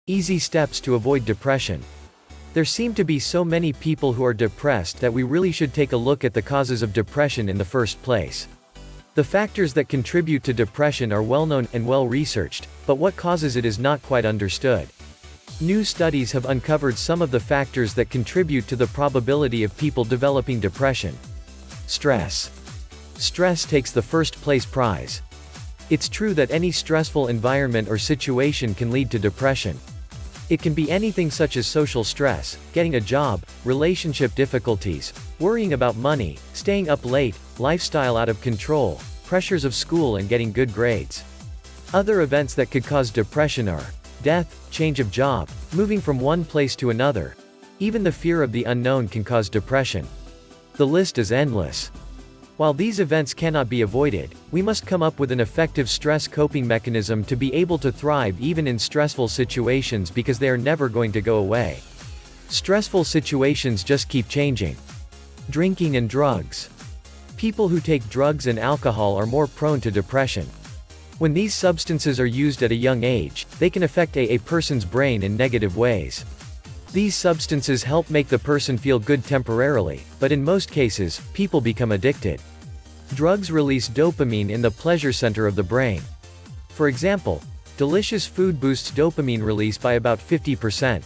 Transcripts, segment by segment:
Easy steps to avoid depression. There seem to be so many people who are depressed that we really should take a look at the causes of depression in the first place. The factors that contribute to depression are well known and well researched, but what causes it is not quite understood. New studies have uncovered some of the factors that contribute to the probability of people developing depression. Stress. Stress takes the first place prize. It's true that any stressful environment or situation can lead to depression. It can be anything such as social stress, getting a job, relationship difficulties, worrying about money, staying up late, lifestyle out of control, pressures of school and getting good grades. Other events that could cause depression are death, change of job, moving from one place to another. Even the fear of the unknown can cause depression. The list is endless. While these events cannot be avoided, we must come up with an effective stress coping mechanism to be able to thrive even in stressful situations because they are never going to go away. Stressful situations just keep changing. Drinking and drugs. People who take drugs and alcohol are more prone to depression. When these substances are used at a young age, they can affect a person's brain in negative ways. These substances help make the person feel good temporarily, but in most cases, people become addicted. Drugs release dopamine in the pleasure center of the brain. For example, delicious food boosts dopamine release by about 50%.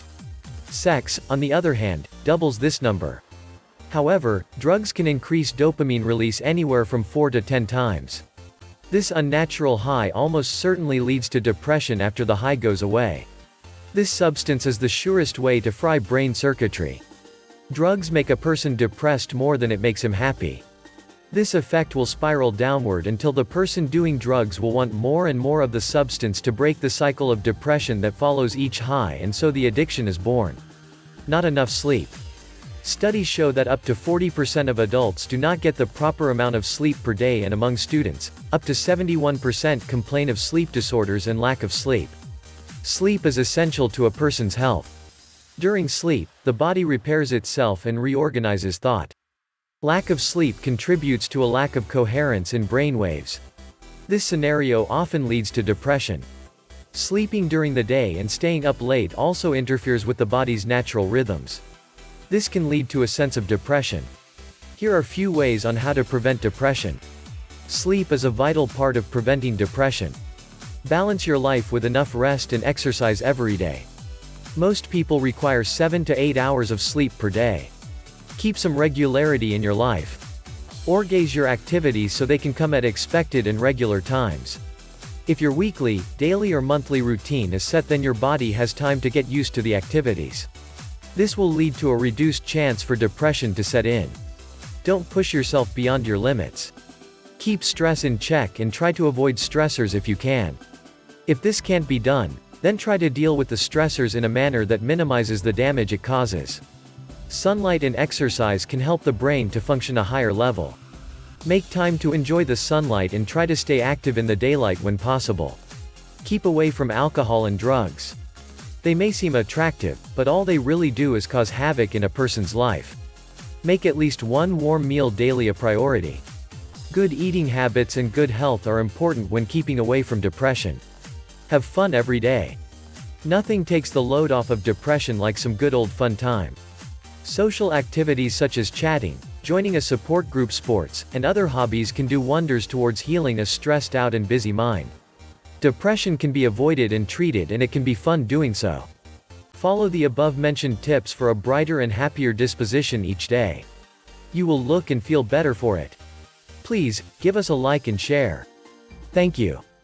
Sex, on the other hand, doubles this number. However, drugs can increase dopamine release anywhere from 4 to 10 times. This unnatural high almost certainly leads to depression after the high goes away. This substance is the surest way to fry brain circuitry. Drugs make a person depressed more than it makes him happy. This effect will spiral downward until the person doing drugs will want more and more of the substance to break the cycle of depression that follows each high, and so the addiction is born. Not enough sleep. Studies show that up to 40% of adults do not get the proper amount of sleep per day, and among students, up to 71% complain of sleep disorders and lack of sleep. Sleep is essential to a person's health. During sleep, the body repairs itself and reorganizes thought. Lack of sleep contributes to a lack of coherence in brain waves. This scenario often leads to depression. Sleeping during the day and staying up late also interferes with the body's natural rhythms. This can lead to a sense of depression. Here are few ways on how to prevent depression. Sleep is a vital part of preventing depression. Balance your life with enough rest and exercise every day. Most people require 7 to 8 hours of sleep per day. Keep some regularity in your life. Organize your activities so they can come at expected and regular times. If your weekly, daily or monthly routine is set, then your body has time to get used to the activities. This will lead to a reduced chance for depression to set in. Don't push yourself beyond your limits. Keep stress in check and try to avoid stressors if you can. If this can't be done, then try to deal with the stressors in a manner that minimizes the damage it causes. Sunlight and exercise can help the brain to function a higher level. Make time to enjoy the sunlight and try to stay active in the daylight when possible. Keep away from alcohol and drugs. They may seem attractive, but all they really do is cause havoc in a person's life. Make at least one warm meal daily a priority. Good eating habits and good health are important when keeping away from depression. Have fun every day. Nothing takes the load off of depression like some good old fun time. Social activities such as chatting, joining a support group, sports, and other hobbies can do wonders towards healing a stressed out and busy mind. Depression can be avoided and treated, and it can be fun doing so. Follow the above-mentioned tips for a brighter and happier disposition each day. You will look and feel better for it. Please, give us a like and share. Thank you.